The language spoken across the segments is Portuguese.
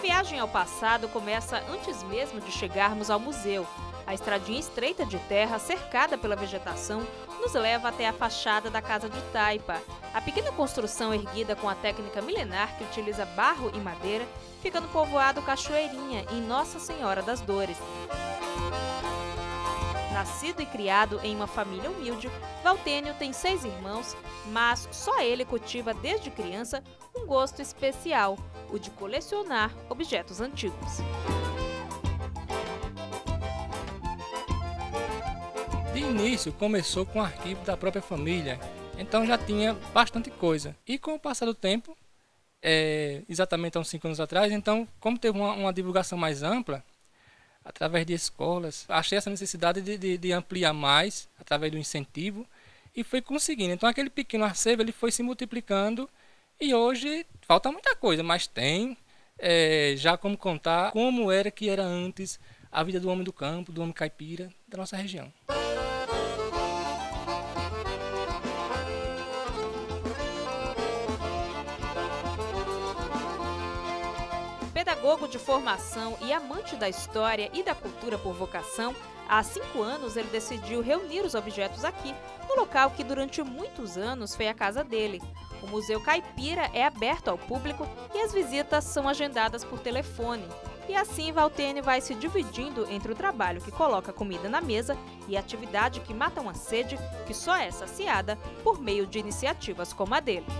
viagem ao passado começa antes mesmo de chegarmos ao museu. A estradinha estreita de terra, cercada pela vegetação, nos leva até a fachada da Casa de Taipa. A pequena construção erguida com a técnica milenar que utiliza barro e madeira fica no povoado Cachoeirinha, em Nossa Senhora das Dores. Nascido e criado em uma família humilde, Valtênio tem 6 irmãos, mas só ele cultiva desde criança um gosto especial, o de colecionar objetos antigos. De início começou com o arquivo da própria família, então já tinha bastante coisa. E com o passar do tempo, exatamente há uns 5 anos atrás, então como teve uma divulgação mais ampla, através de escolas, achei essa necessidade de ampliar mais, através do incentivo, e fui conseguindo. Então aquele pequeno acervo ele foi se multiplicando e hoje falta muita coisa, mas tem já como contar como era antes a vida do homem do campo, do homem caipira da nossa região. Pedagogo de formação e amante da história e da cultura por vocação, há 5 anos ele decidiu reunir os objetos aqui, no local que durante muitos anos foi a casa dele. O Museu Caipira é aberto ao público e as visitas são agendadas por telefone. E assim Valtênio vai se dividindo entre o trabalho que coloca comida na mesa e a atividade que mata uma sede que só é saciada por meio de iniciativas como a dele.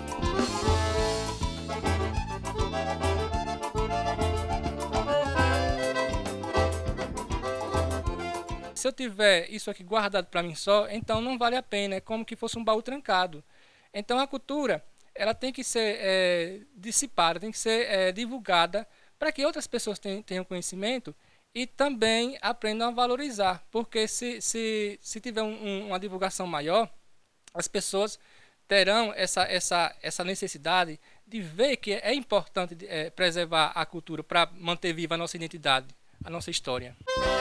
Se eu tiver isso aqui guardado para mim só, então não vale a pena, é como que fosse um baú trancado. Então a cultura ela tem que ser dissipada, tem que ser divulgada para que outras pessoas tenham conhecimento e também aprendam a valorizar. Porque se tiver uma divulgação maior, as pessoas terão essa necessidade de ver que é importante preservar a cultura para manter viva a nossa identidade, a nossa história.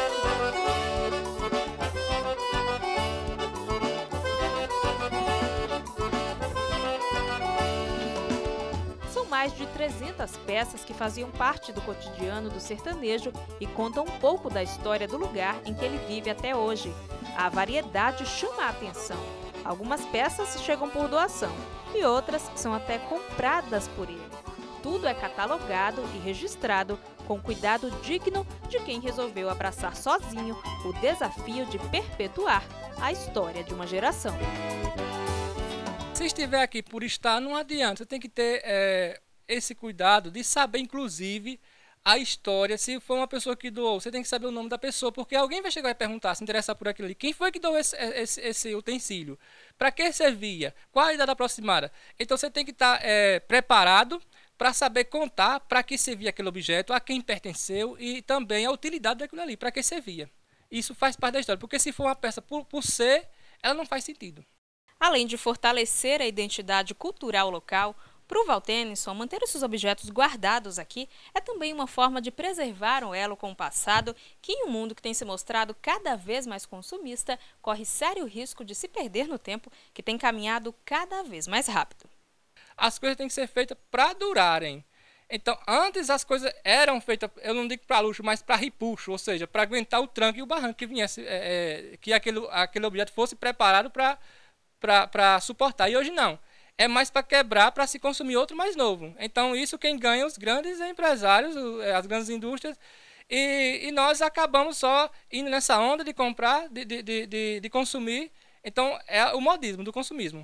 Mais de 300 peças que faziam parte do cotidiano do sertanejo e contam um pouco da história do lugar em que ele vive até hoje. A variedade chama a atenção. Algumas peças chegam por doação e outras são até compradas por ele. Tudo é catalogado e registrado com cuidado digno de quem resolveu abraçar sozinho o desafio de perpetuar a história de uma geração. Se estiver aqui por estar, não adianta. Você tem que ter esse cuidado de saber, inclusive, a história. Se for uma pessoa que doou, você tem que saber o nome da pessoa, porque alguém vai chegar e perguntar, se interessar por aquilo ali. Quem foi que doou esse utensílio? Para que servia? Qual a idade aproximada? Então você tem que estar preparado para saber contar para que servia aquele objeto, a quem pertenceu e também a utilidade daquilo ali, para que servia. Isso faz parte da história, porque se for uma peça por ser, ela não faz sentido. Além de fortalecer a identidade cultural local, para o Valtênio, manter esses objetos guardados aqui é também uma forma de preservar um elo com o passado que, em um mundo que tem se mostrado cada vez mais consumista, corre sério risco de se perder no tempo que tem caminhado cada vez mais rápido. As coisas têm que ser feitas para durarem. Então, antes as coisas eram feitas, eu não digo para luxo, mas para repuxo, ou seja, para aguentar o tranco e o barranco que viesse, que aquele objeto fosse preparado para suportar. E hoje não. É mais para quebrar, para se consumir outro mais novo. Então isso quem ganha os grandes empresários, as grandes indústrias, e nós acabamos só indo nessa onda de comprar, de consumir. Então é o modismo do consumismo.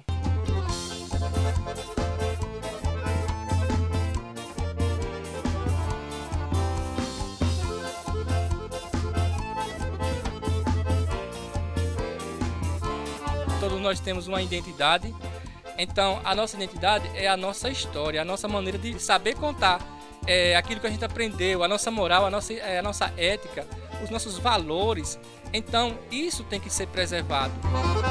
Todos nós temos uma identidade. Então, a nossa identidade é a nossa história, a nossa maneira de saber contar aquilo que a gente aprendeu, a nossa moral, a nossa ética, os nossos valores. Então, isso tem que ser preservado.